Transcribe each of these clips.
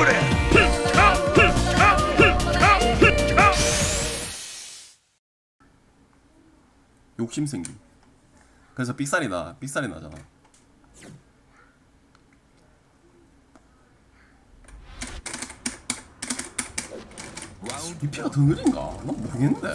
욕심 생김. 그래서 삑살이 나잖아. 이 피가 더 느린가? 난 모르겠는데.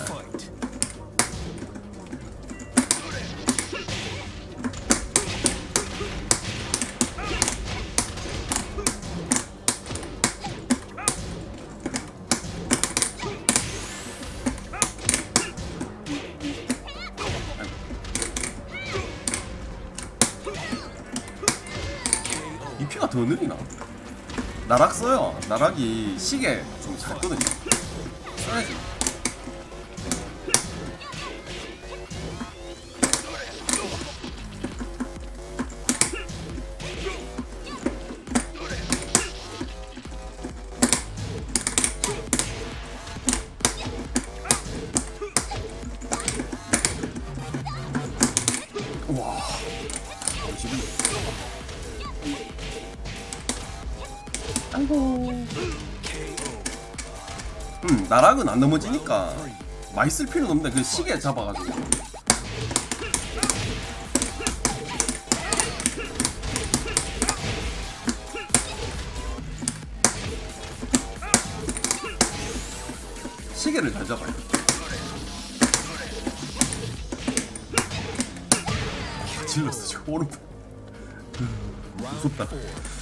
이 피가 더 느리나? 나락 써요. 나락이 시계 좀 작거든요. 써야지. 우와. 지금. 아이고. 나락은 안 넘어지니까 많이 쓸 필요는 없는데 그 시계 잡아가지고. 시계를 잘 잡아요. 질렀어 지금 오른팔. 무섭다.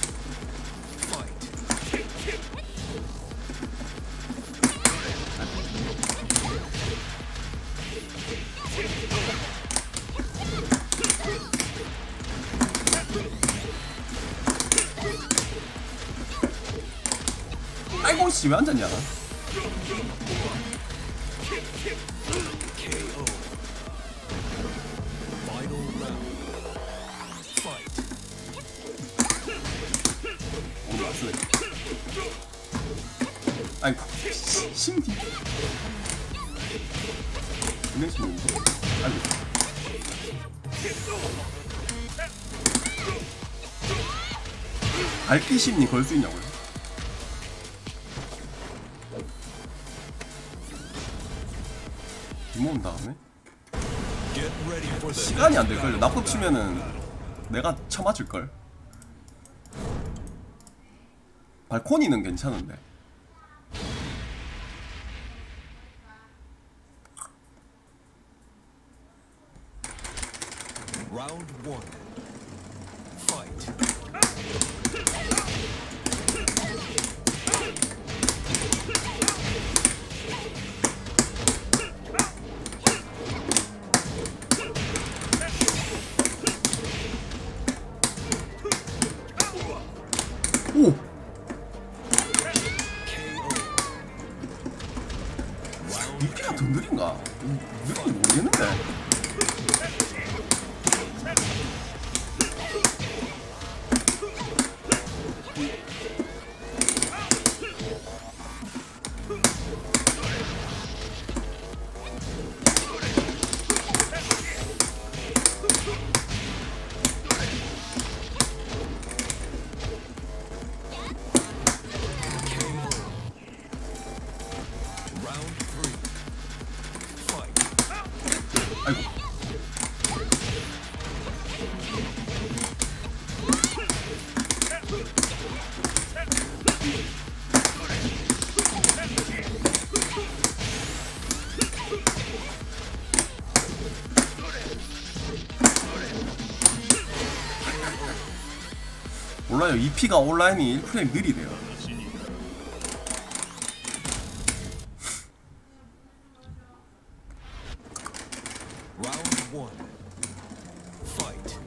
아이고 씨 왜 앉았냐? 아이고 심리. 은행 심리인데? 아이고. 밝기 심리 걸 수 있냐고요? 모은 다음에 시간이 안 될걸요. 납법 치면은 내가 쳐맞을걸. 발코니는 괜찮은데. Round 1. Fight. 오! 이 피가 더 느린가? 느린지 모르겠는데. 아이고. 몰라요. EP가 온라인이 1프레임 느리대요. Round 1. Fight.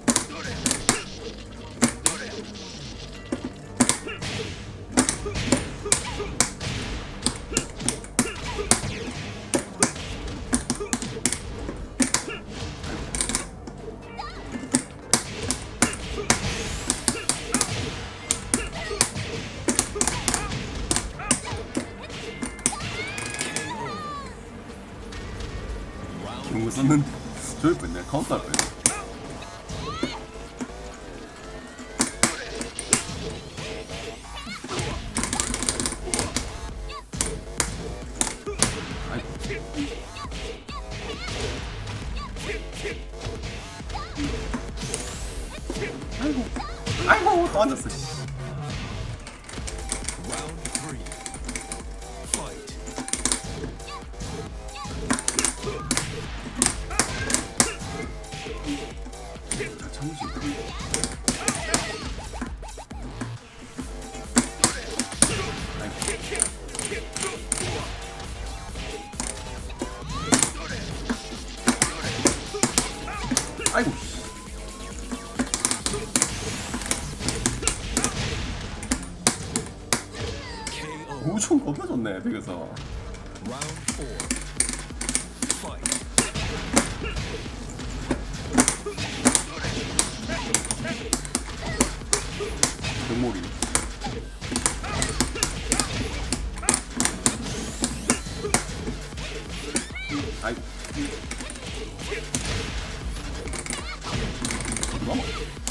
경고 썼는데 저기 뻔네. 카운터 할 뻔네. 아이고 아이고 또 앉았어. Round 3. Fight. 잘 참으시. 아이고. KO. 우총 벗겨졌네 벽에서. Round 4. Fight. 등몰이. 아이고. 넘어.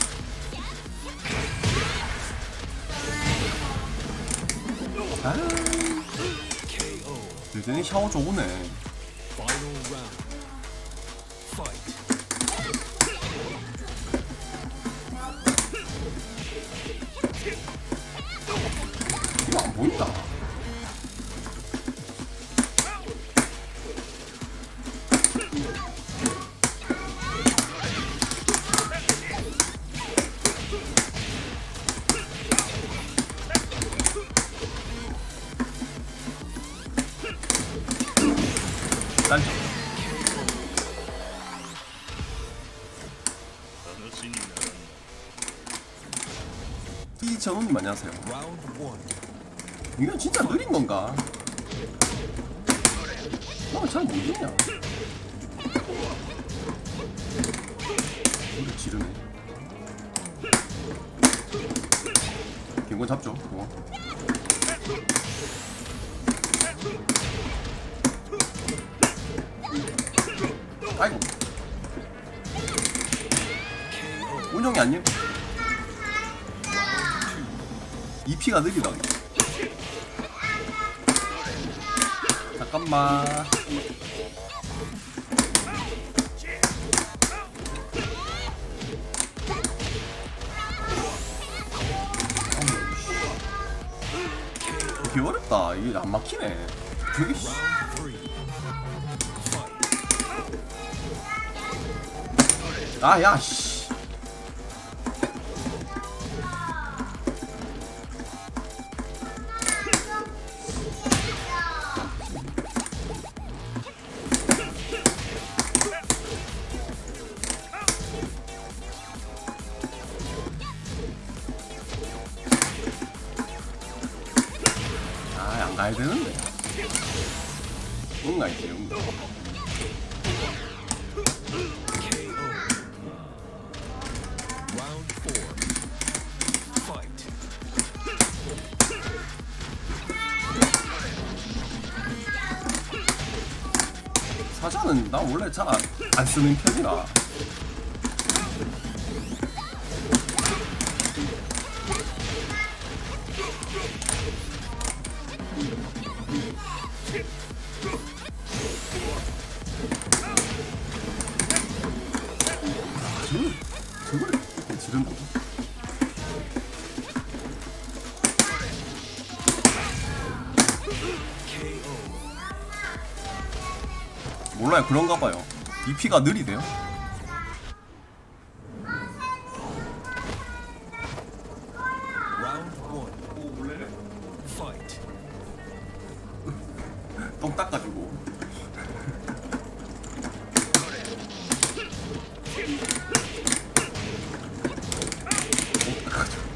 아, KO. 여전히 샤워 좋으네. Final round. Fight. 이거 안 보인다. 딴 이정훈님 안녕하세요. Round 1. 이건 진짜 느린 건가? 잘 모르겠냐? 노래 지르네. 경건 잡죠. 아이고. 운영이 안녕. 2피가 느리다. 잠깐만. 되게 어렵다. 이게 안 막히네. 되게 씨. 아, 야, 씨. 아, 안 가야 되는데. 응, 가야지, 응. Round 4. Fight. 사자는 나 원래 잘 안 쓰는 편이라. 저걸 이렇게 지른다고? 몰라요. 그런가 봐요. DP가 느리대요. Round 1. Fight. 똥 닦아주고. 똥 닦아주고.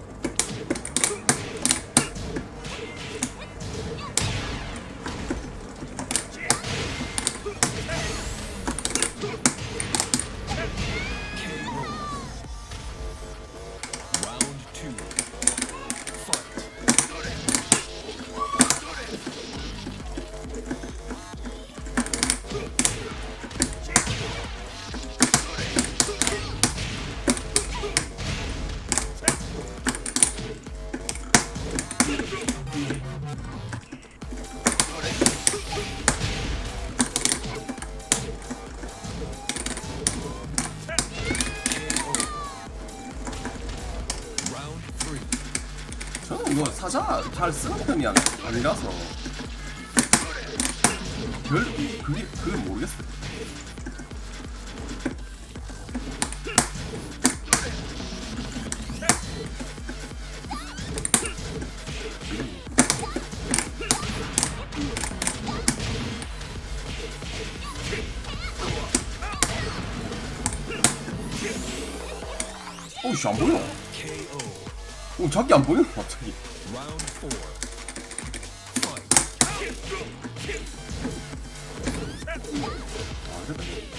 Round 2. Fight. 저는 이거 사자 잘 쓰는 편이 아니라서 그게 모르겠어요. 어이씨, 안 보여. KO. 자기 안 보여, 갑자기. Round 4. Fight. 아, 그래.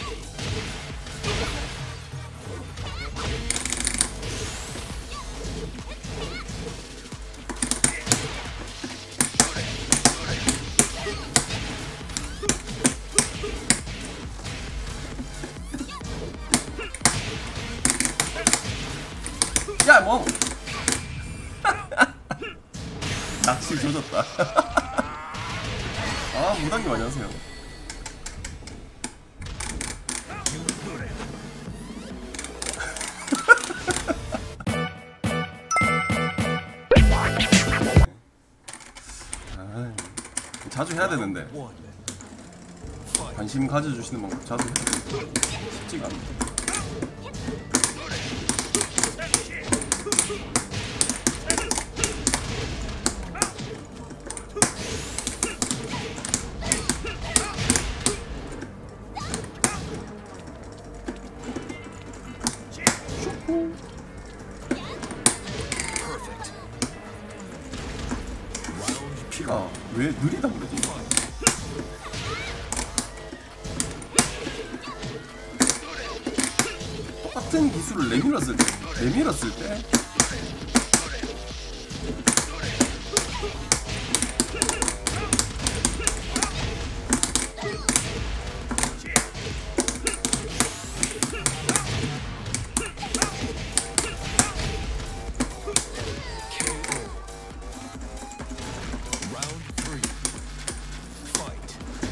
야, 뭐. 낚시 조졌다. 아, 무당님 안녕하세요. 아, 자주 해야 되는데. 1. Fight. 관심 가져주시는 방법 자주 해야 되는데. 쉽지가 않네. Perfect. Round 피가 왜 느리다 그러지? 똑같은 기술을 내밀었을 때 KO. Round 3. Fight.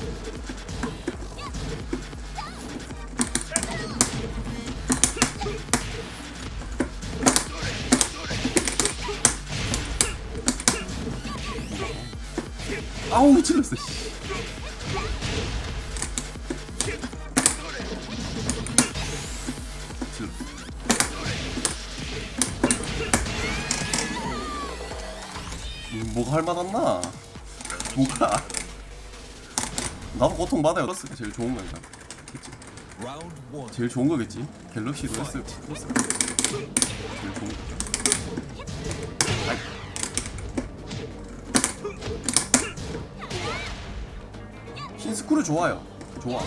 아우 찔렀어. 씨. 찔렀어. 뭐가 할만했나? 뭐가? 나도 고통받아요. 플러스가 제일 좋은 거니까. 그치? Round 1. 제일 좋은 거겠지? 갤럭시도 S 플러스 제일 좋은 거. 아이. 신스크류 좋아요. 좋아.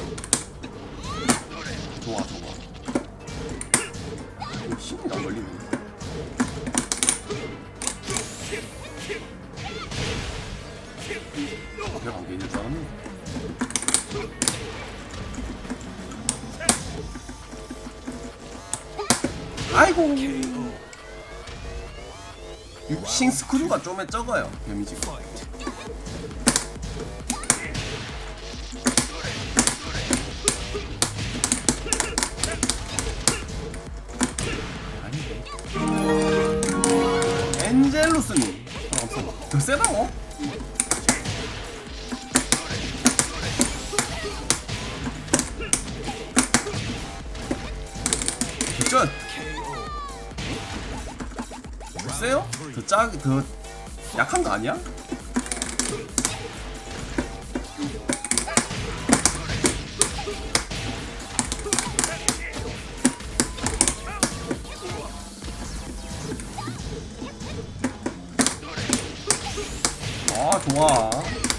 힘이 안 걸리네. 내가 안 되는 줄 알았네. 아이고. 육신 스크류가 좀 적어요. 데미지가. Fight. 엔젤루스님. 더 세다고? 끝. 더 세요? 더 약한 거 아니야? 아, 좋아.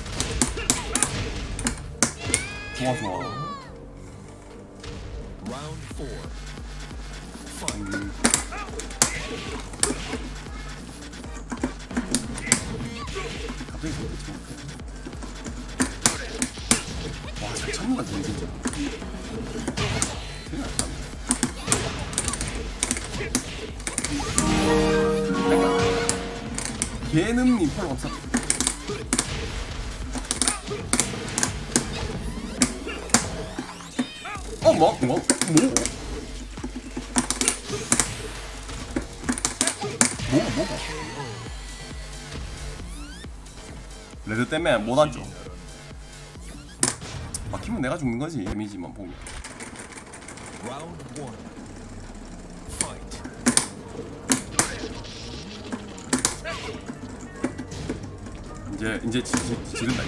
Round 4. Fight. 갑자기 그렇게 와, 잘 참는 거 같네, 진짜. 큰일 났다. 개는님 펄 감사합니다. 뭐? 레드 때문에 못 앉죠. 막히면 내가 죽는 거지. 데미지만 보면. Round 1. Fight. 이제 지른다.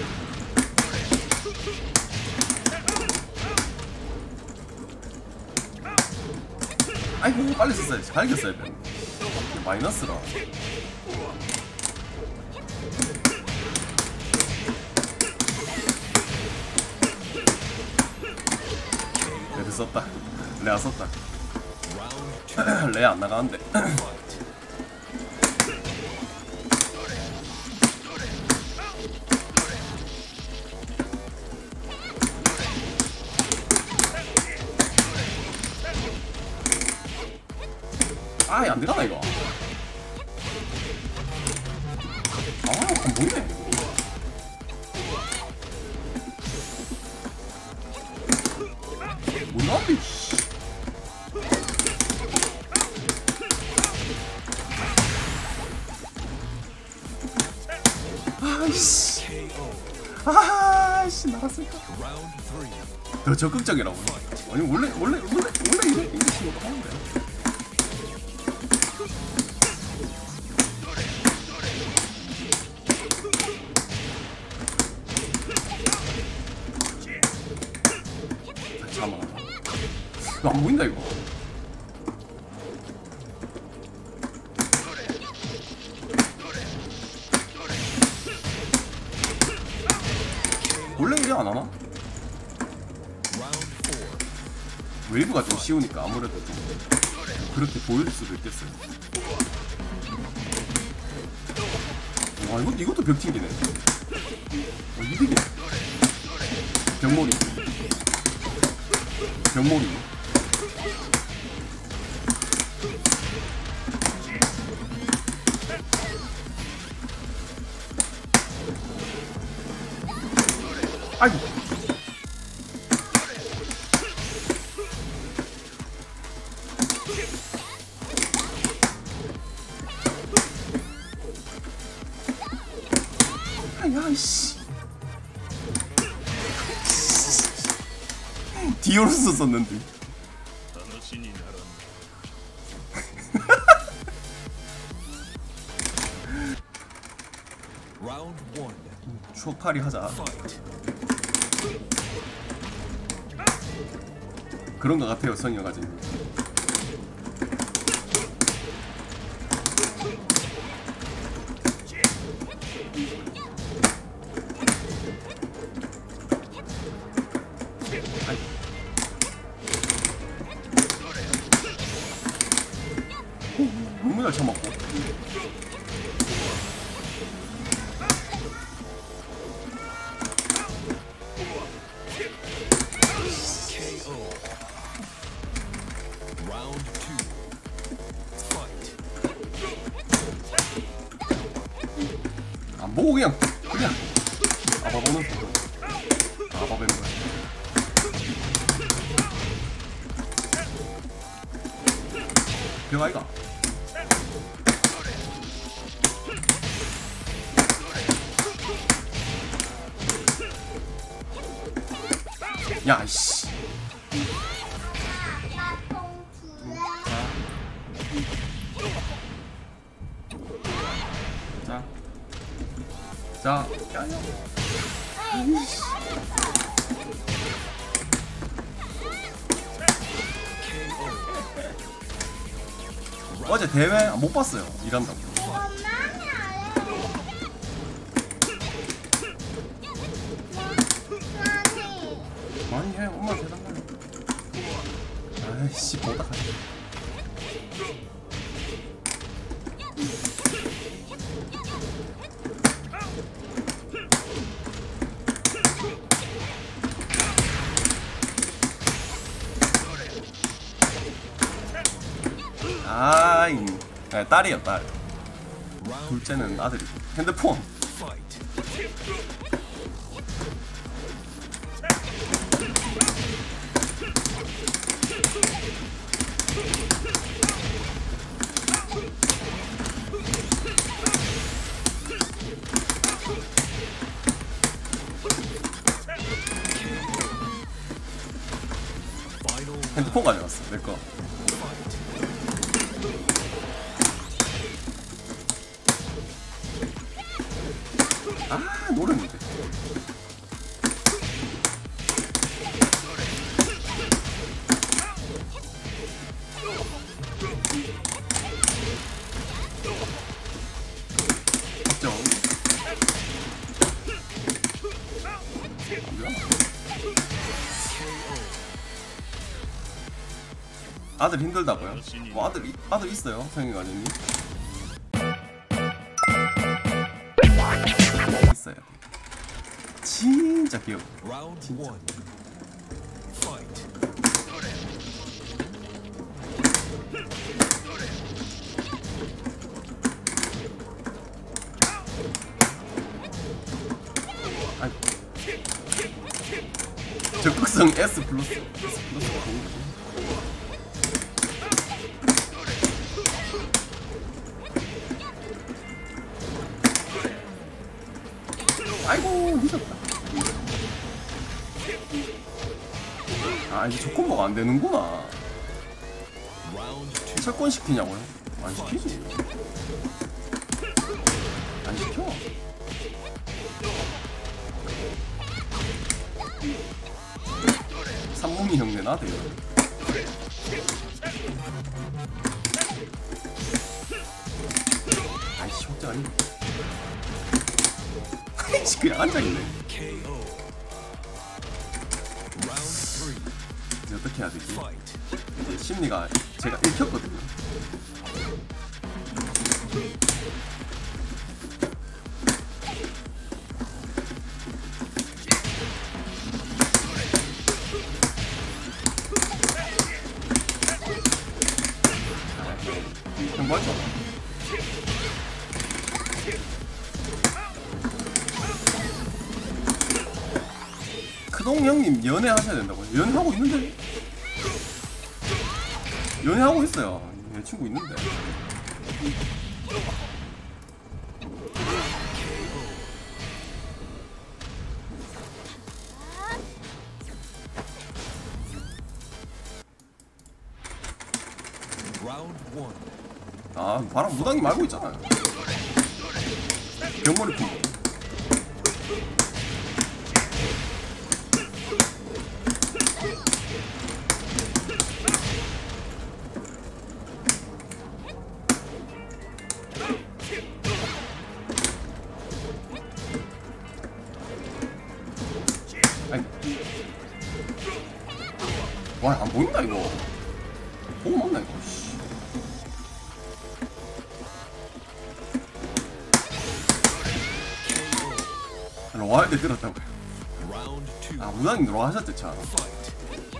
아이고 빨리 썼어야지. 갈겼어야 돼. 마이너스라. 레드 썼다. 레아 썼다. Round 2. 레아 안 나가는데. Fight. 아이 안 들어가나 이거. 안 보이네. 못 나왔네. 아이씨. KO. 아이씨 나갔을까? Round 3. 더 적극적이라고. 아니 원래 이런 식으로 하는데. 잠깐만. 이거 안 보인다 이거. 원래 이래 안 하나? Round 4. 웨이브가 좀 쉬우니까 아무래도 좀 그렇게 보일 수도 있겠어요. 와 이것도 벽 튕기네. 이득이네. 병몰이. 병몰이. 아이고. 야이씨. 디오로스 썼는데. Round 1. 추억팔이 하자. Fight. 그런 거 같아요, 선이가 가지고. 너무 잘 쳐먹고. KO. Round 2. Fight. 안 보고 그냥 아바보는 아바베는 거야. 그 아이가. 야 씨. 자. 어제 대회 못 봤어요. 일한다고. 많이 해. 엄마 대단해. 아이씨 보다 가자. 아이, 네, 딸이요 딸. 둘째는 아들이고. 핸드폰. Fight. 쿠폰 가져왔어 내거. 아 노렸는데. 확정. 아들 힘들다고요? 뭐 아들 있어요, 성희 과장님? 있어요. 진짜 귀여워. Round 진짜. 1. Fight. 아이. 적극성 S 플러스. 아이고 미쳤다. 아 이제 조건버가 안 되는구나. Round 2. 철권 시키냐고요? 안 시키지. 안 시켜. 삼봉이 형네 나대요. 아이씨 확정 아니. 아이씨 그냥 앉아있네. KO. Round 3. 이제 어떻게 해야 되지? Fight. 이제 심리가 제가 읽혔거든요. 형벌죠. 크동 형님 연애하셔야 된다고요? 연애하고 있는데? 연애하고 있어요. 여자친구 있는데. Round 1. 아 바람 무당님 알고 있잖아요. 병머리 품. 와, 안 보인다, 이거. 보고 맞나, 이거. 씨. 로아 할 때 들었다고요. Round 2. 아, 무당님 로아 하셨대, 참. Fight.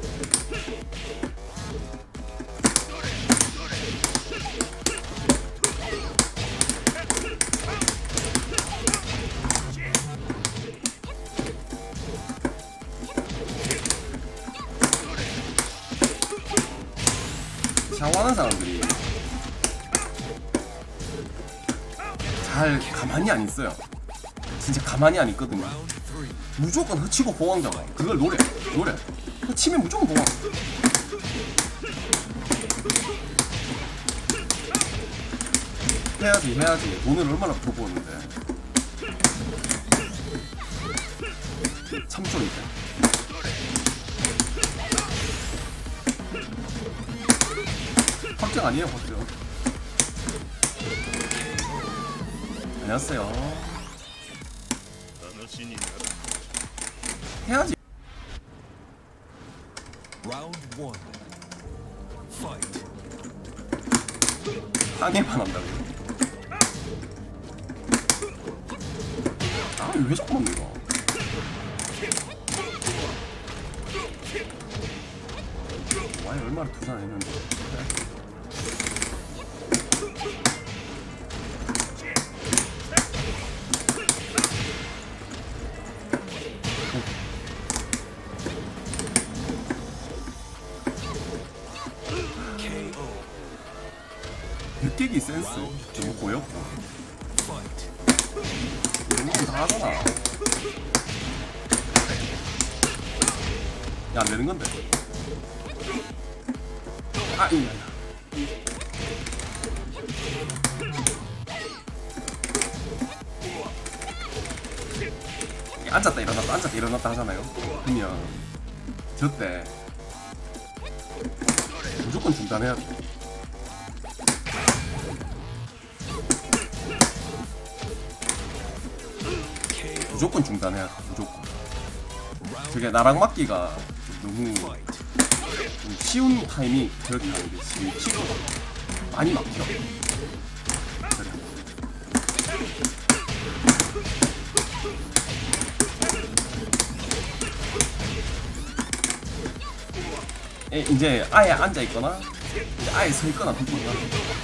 샤워하는 사람들이 잘 가만히 안 있어요. 진짜 가만히 안 있거든요. Round 3. 무조건 흐치고 보왕 잡아. 그걸 노래. 흐치면 무조건 보왕. 해야지. 돈을 얼마나 벌어보는데. 3초인데. 확정 아니에요, 확정. 안녕하세요. 해야지. Round 1. Fight. 항해만 한다고. 아, 이거 왜 자꾸 먹는 거? 와이 얼마나 투자했는데. KO. 느끼기 센스 너무 고였고. Fight. 이런 건 다 하잖아. 야, 안 되는 건데. 아, 이. 앉았다 일어났다 앉았다 일어났다 하잖아요. 그러면 저때 무조건 중단해야 돼. 무조건 중단해야 돼. 무조건. 저게 나랑 맞기가 너무 좀 쉬운 타이밍 그렇게 하는데 지금 치고 많이 막혀. 그래. 이제 아예 앉아 있거나 이제 아예 서 있거나 둘 중에 하나.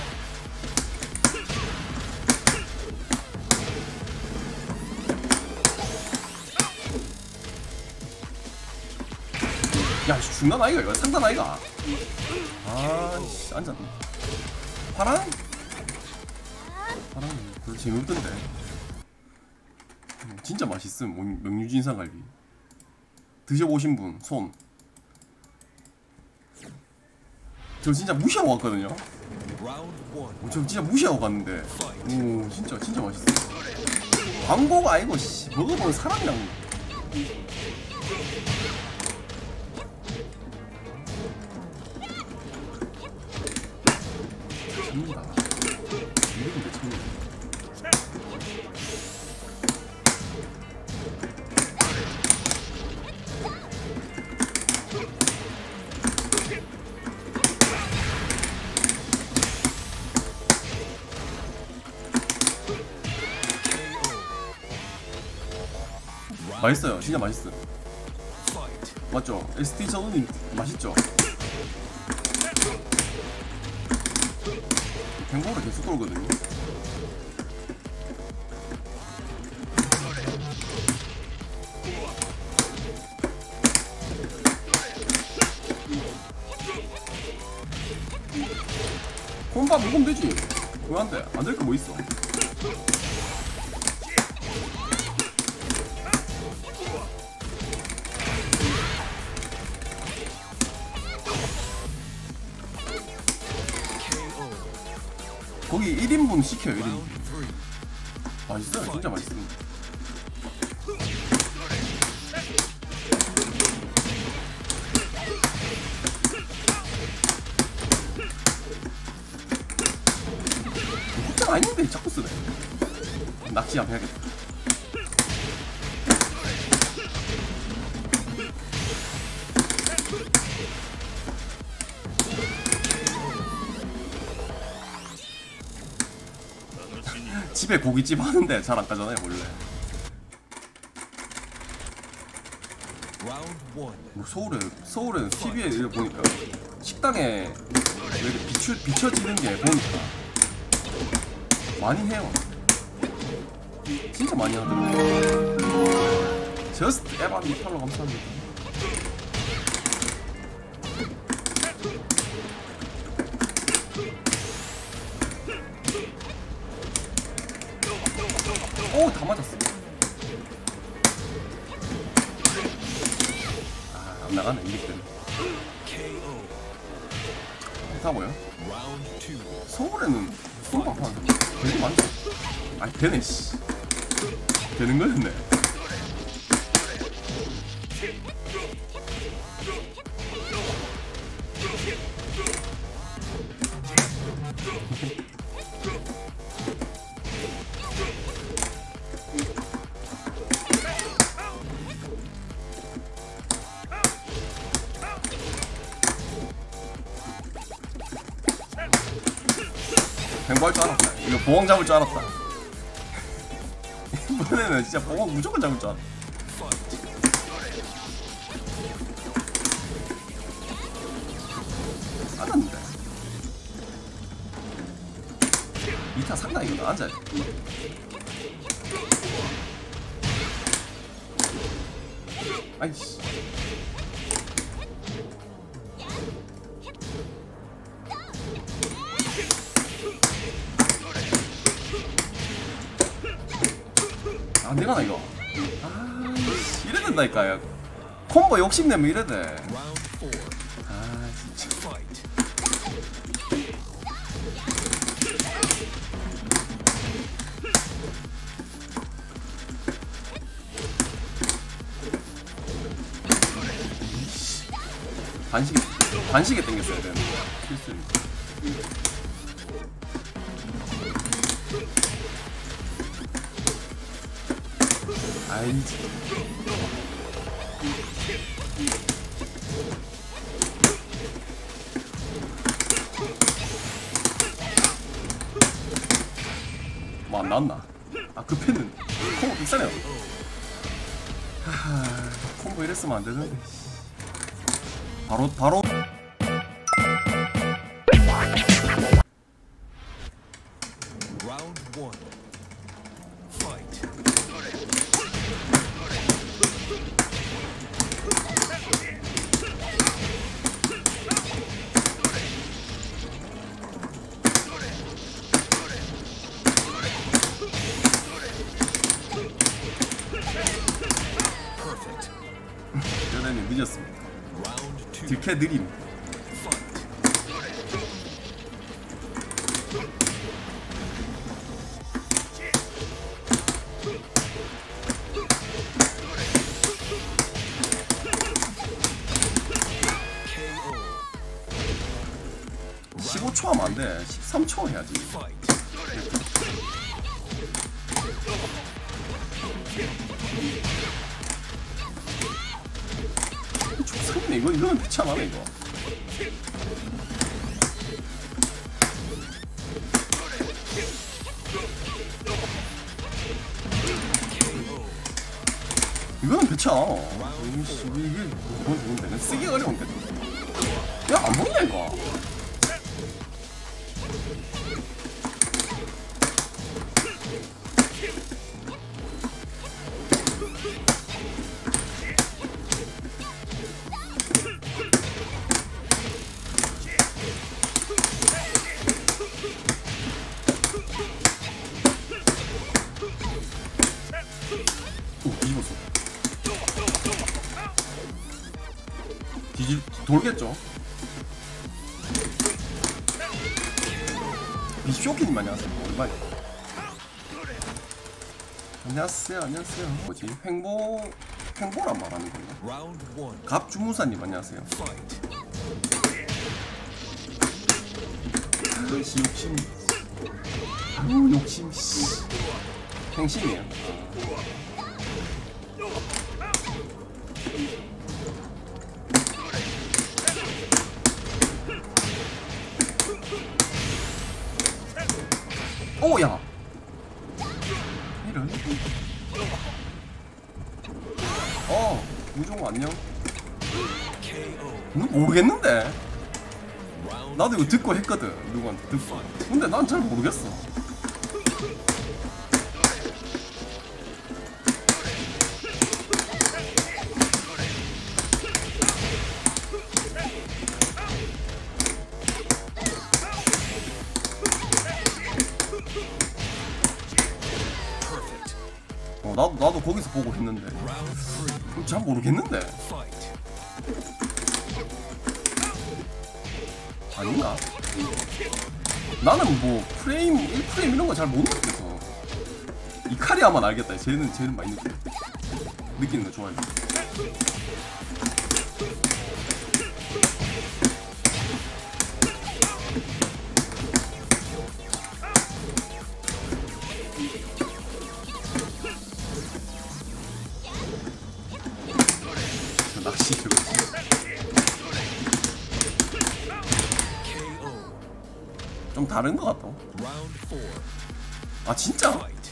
야, 중간 아이가 이거 상단 아이가. 아씨, 앉았네. 파랑 별로 재미없던데. 진짜 맛있음. 명류진상갈비 드셔보신 분 손. 저 진짜 무시하고 갔거든요. 저 진짜 무시하고 갔는데 오 진짜 맛있어. 광고가 아니고 씨, 먹어보는 사람이랑. 참는다. 이렇게 참는다. 맛있어요. 진짜 맛있어. 맞죠? ST 전우님 맛있죠? 뱅보를 계속 돌거든요. 혼밥 먹으면 되지. 왜 안 돼? 안 될 거 뭐 있어? 거기 1인분 시켜요. 1인분 맛있어요. 진짜 맛있습니다. 국장 아닌데 자꾸 쓰네. 낚시 한번 해야겠다. 집에 고깃집 하는데 잘 안 가잖아요 원래. 뭐 서울에는 TV에 이렇게 보니까 식당에 이렇게 비춰지는 게 보니까 많이 해요. 진짜 많이 하더라고요. 저스트 에반디 팔로 감사합니다. 오, 다 맞았어. 아, 안 나가네, 이릭들. 다 뭐야? 서울에는 손밥 하는 게 되게 많죠. 아니, 되네, 씨. 되는 거였네. 뱅보할 줄 알았다. 이거 보왕 잡을 줄 알았다. 이번에는 진짜 보왕 무조건 잡을 줄 알았다. 앉았는데 2타 상당히 앉아야 돼. 아이씨. 안 되가나 이거. 아이씨, 이래 된다니까. 콤보 욕심내면 이래 돼. 아 진짜. 반시계 땡겼어야 되는데 실수. 아이지. 뭐 안 나왔나? 아 급했는데 콤보 비싸네요. 하하, 콤보 이랬으면 안 되는데. 바로 Round 1. Fight. Perfect. 연애님 늦었습니다. Round 2. 딜캐 느림. Fight. KO. 15초 하면 안 돼. 13초 해야지. Fight. 좋네. 이거는 패치 안 하네 이거. 이거는 배차. 이게 뭐 좋은데? 쓰기 어려운데. 야, 안 먹네 이거. 오, 뒤집었어. 돌겠죠? 비쇼키님 안녕하세요. 오랜만에. 안녕하세요. 뭐지? 횡보란 말하는 건가? Round 1. 갑주무사님 안녕하세요. Fight. 아이씨 욕심. 아유 욕심. 씨. 행심이에요. 오야. 이런. 무종 안녕. KO. 모르겠는데. Round 나도 이거 듣고 했거든. 누구한테 듣고. 근데 난 잘 모르겠어. 나도 거기서 보고 했는데. Round 3. 잘 모르겠는데. Fight. 아닌가? 나는 뭐 프레임 1프레임 이런 거 잘 못 느껴서. 이카리아만 알겠다. 쟤는 많이 느끼는 거 좋아해. 낚시 저거. KO. 좀 다른 것 같다. Round 4. 아 진짜? Fight.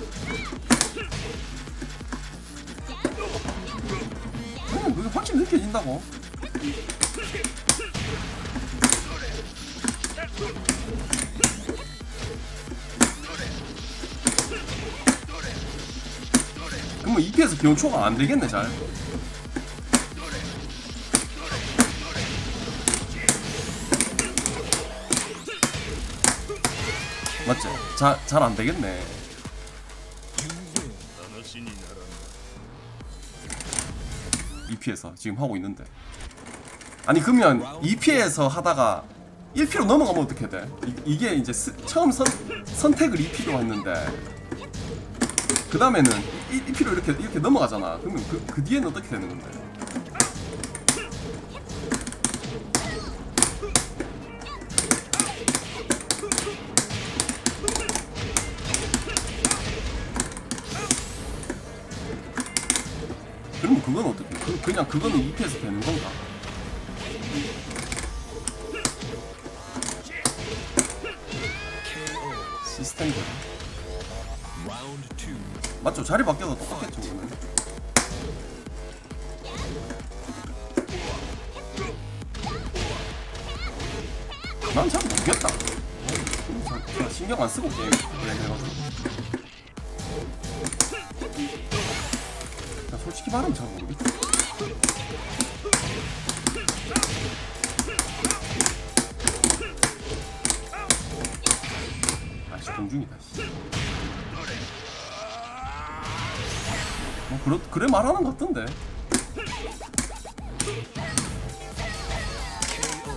그게 확실히 느껴진다고. 그럼 2피에서 기온초가 안 되겠네 잘. 맞지? 잘 안 되겠네. 2피에서 지금 하고 있는데. 아니 그러면 2피에서 하다가 1피로 넘어가면 어떻게 돼? 이게 이제 처음 선택을 2피로 했는데 그 다음에는 1피로 이렇게 넘어가잖아. 그러면 그 뒤에는 어떻게 되는 건데? 그러면 그건 어떻게? 그냥 그거는 2패에서 되는 건가? 시스템대로. Round 2. 맞죠? 자리 바뀌어도 똑같겠죠 그러면. 난 잘 모르겠다. 잘 신경 안 쓰고 게임 해가지고. 솔직히 말하면 잘 모르겠다. 아씨 공중이다. 뭐 그래 말하는 것 같던데. KO.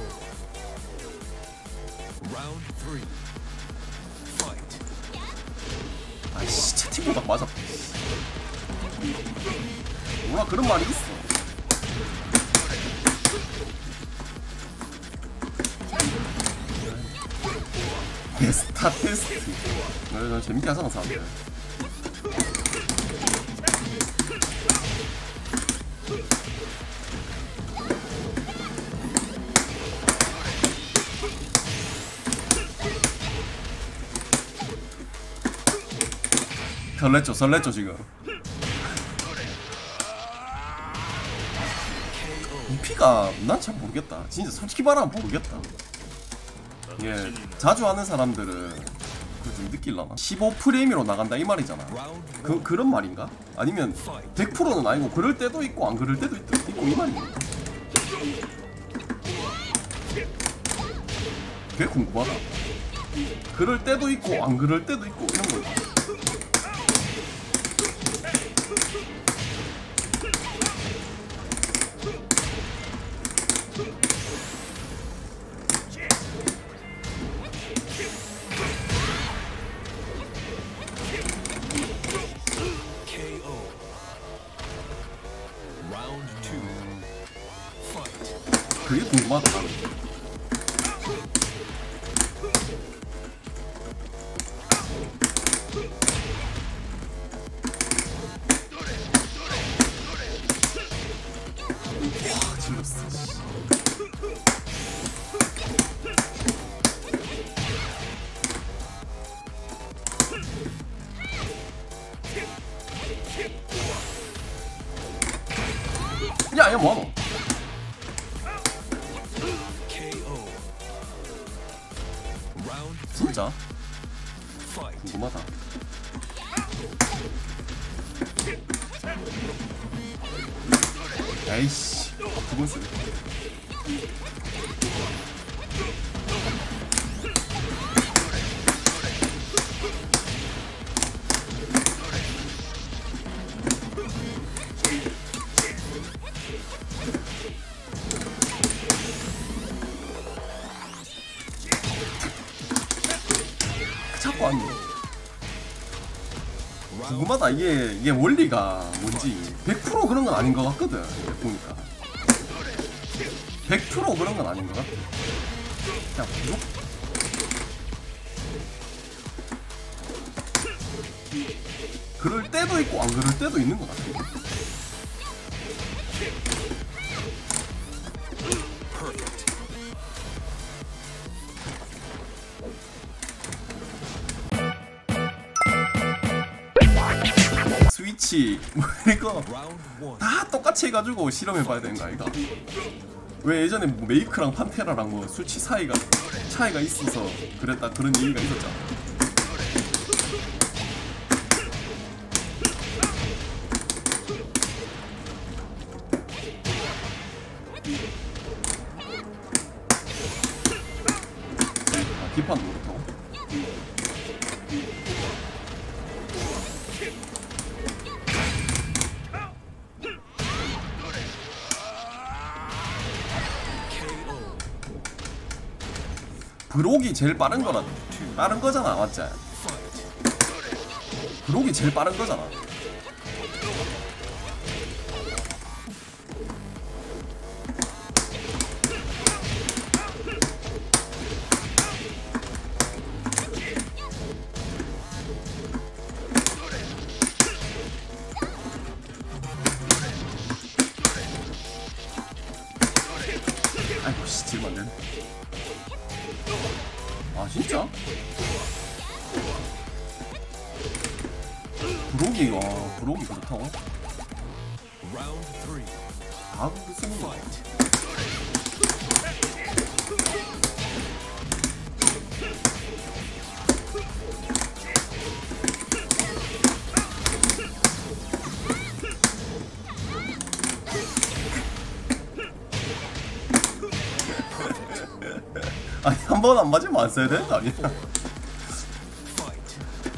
Round 3. Fight. 아이씨 채팅보다 맞아. 뭐라 그런 말이 있어. 베스타 테스트. 너 재밌게 하잖아 사람들. 설렜죠 지금. 이 피가 난 잘 모르겠다. 진짜 솔직히 말하면 모르겠다. 예, 자주 하는 사람들은 그걸 좀 느낄라나? 15프레임으로 나간다 이 말이잖아. 그런 말인가? 아니면 100%는 아니고 그럴 때도 있고 안 그럴 때도 있고 이 말인가? 되게 궁금하다. 그럴 때도 있고 안 그럴 때도 있고 이런 거. 그게 궁금하다. 와, 질렀어. 야, 뭐하노? 진짜? 궁금하다. 에이씨, 두 번 쓰네. 자꾸 안 돼. 궁금하다. 이게 원리가 뭔지. 100% 그런 건 아닌 것 같거든. 보니까 100% 그런 건 아닌 것 같아. 그냥 부족. 그럴 때도 있고 안 그럴 때도 있는 것 같아. 스위치 뭐 이거 다 똑같이 해가지고 실험해봐야 되는 거 아이가? 왜 예전에 뭐 메이크랑 판테라랑 뭐 수치 차이가 있어서 그랬다 그런 얘기가 있었잖아. 아, 기판도 그렇다고? 브록이 제일 빠른 거잖아, 맞지? 브록이 제일 빠른 거잖아. 브록이 브록이 그렇다고? Round 3. 다 그렇게 쓰는 거야. 아니 한 번 안 맞으면 안 써야 되는 거 아니야? Fight.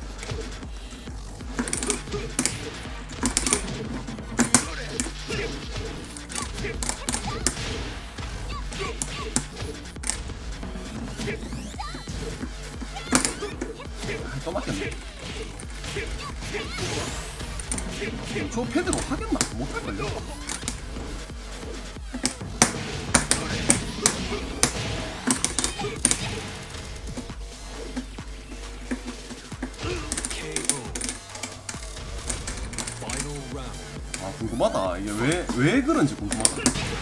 또 맞겠네. 저 패드로 하겠나? 못할걸요? KO. Final round. 아 궁금하다. 이게 왜 그런지 궁금하다.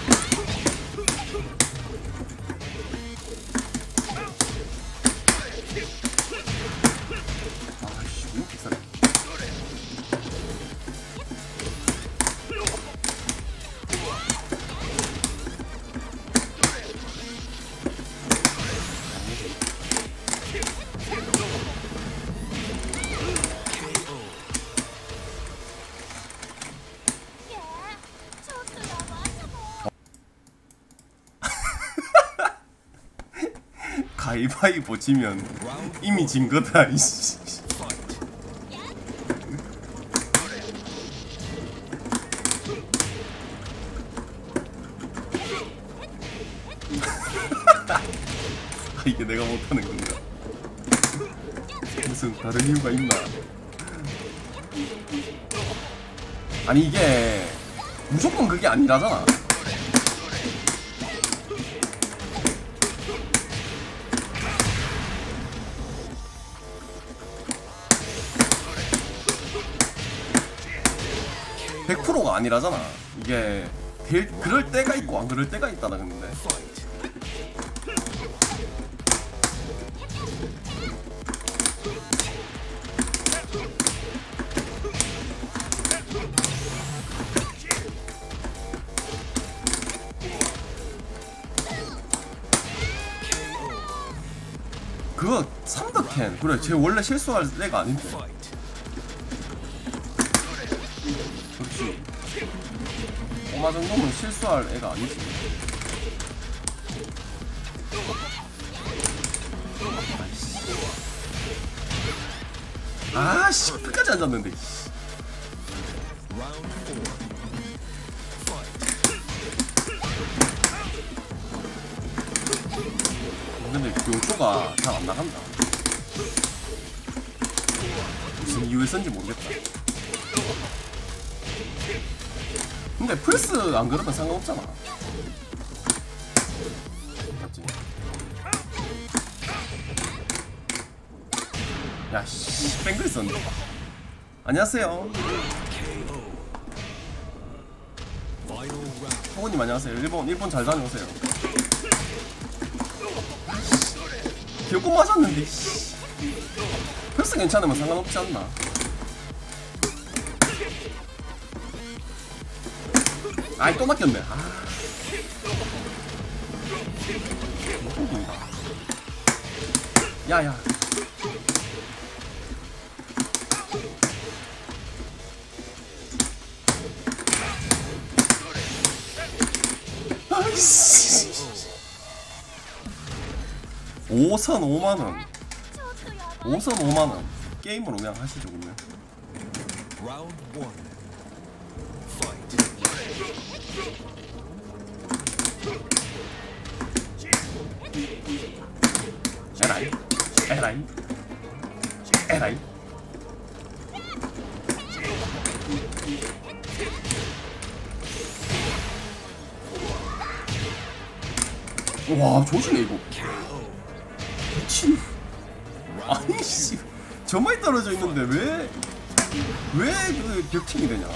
아씨 이거 빅살이. KO. 가위바위보 지면 이미 진 거다. 이씨. Fight. 아, 이게 내가 못하는 건가? 무슨 다른 이유가 있나? 아니 이게 무조건 그게 아니라잖아. KO. 100%가 아니라잖아. 이게 그럴 때가 있고 안 그럴 때가 있다는 건데. Fight. 그거 3득캔 그래 쟤 원래 실수할 애가 아닌데. Fight. 그렇지. 꼬마 정도면 실수할 애가 아니지. 아씨 끝까지 앉았는데. Round 4. Fight. 근데 그 용초가 잘 안 나간다. 무슨 이유에 쓴지 모르겠다. 근데 플스 안 그러면 상관없잖아. 맞지? 야씨 뺑글 썼네. 안녕하세요. KO. Final round. 호구님 안녕하세요. 일본 잘 다녀오세요. 기어꼭 맞았는데. 씨. 플스 괜찮으면 상관없지 않나? 아이 또 맡겼네. 아. 호구인가? 야야. 아이씨. 5선 5만원 5선 5만원 게임으로 그냥 하시죠 그러면. Round 1. Fight. 에라이 에라이 에라이. 와 조심해 이거. KO. 미친. 아니 씨 저만이 떨어져 있는데 왜 그 벽팅이 되냐.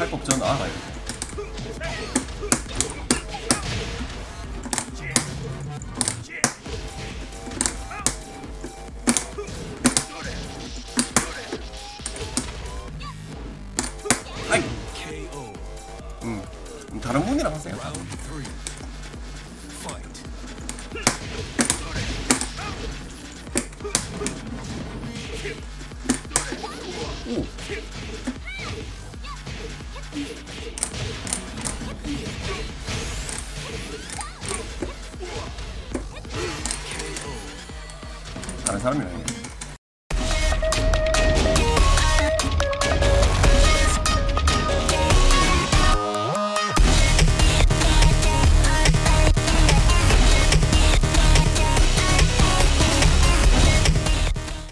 팔법 전 알아야 돼. 아이. KO. 다른 분이랑 하세요. Round 3. Fight. 오. 다른 사람이랑 해.